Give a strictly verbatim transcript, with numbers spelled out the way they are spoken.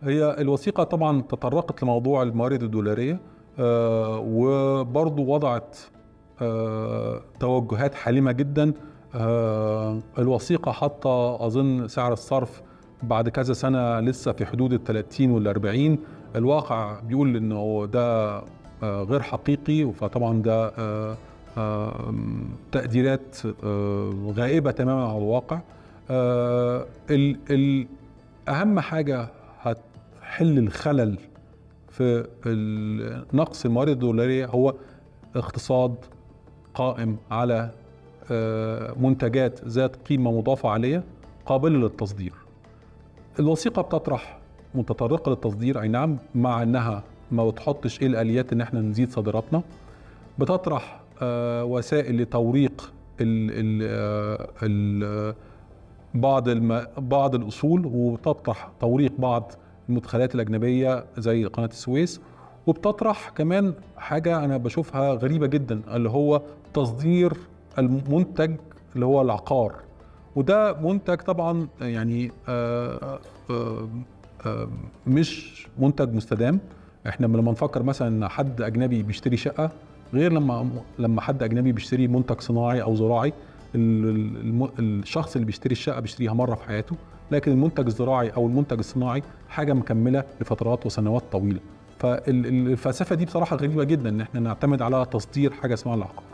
هي الوثيقة طبعا تطرقت لموضوع الموارد الدولارية، آه وبرضو وضعت آه توجهات حالمة جدا. آه الوثيقة حاطة أظن سعر الصرف بعد كذا سنة لسه في حدود الثلاثين والأربعين. الواقع بيقول إنه ده آه غير حقيقي، فطبعا ده آه آه تقديرات آه غائبة تماما عن الواقع. آه ال ال أهم حاجة هتحل الخلل في نقص الموارد الدولارية هو اقتصاد قائم على منتجات ذات قيمة مضافة عليها قابلة للتصدير. الوثيقة بتطرح متطرقة للتصدير، أي نعم، مع أنها ما بتحطش إيه الآليات إن احنا نزيد صادراتنا. بتطرح وسائل لتوريق ال ال ال بعض الم... بعض الأصول، وبتطرح توريق بعض المدخلات الأجنبية زي قناة السويس. وبتطرح كمان حاجة أنا بشوفها غريبة جدا، اللي هو تصدير المنتج اللي هو العقار. وده منتج طبعا يعني آآ آآ آآ مش منتج مستدام. احنا لما نفكر مثلا ان حد أجنبي بيشتري شقة غير لما لما حد أجنبي بيشتري منتج صناعي أو زراعي. الشخص اللي بيشتري الشقة بيشتريها مرة في حياته، لكن المنتج الزراعي أو المنتج الصناعي حاجة مكملة لفترات وسنوات طويلة. فالفلسفة دي بصراحة غريبة جدا، ان احنا نعتمد على تصدير حاجة اسمها العقار.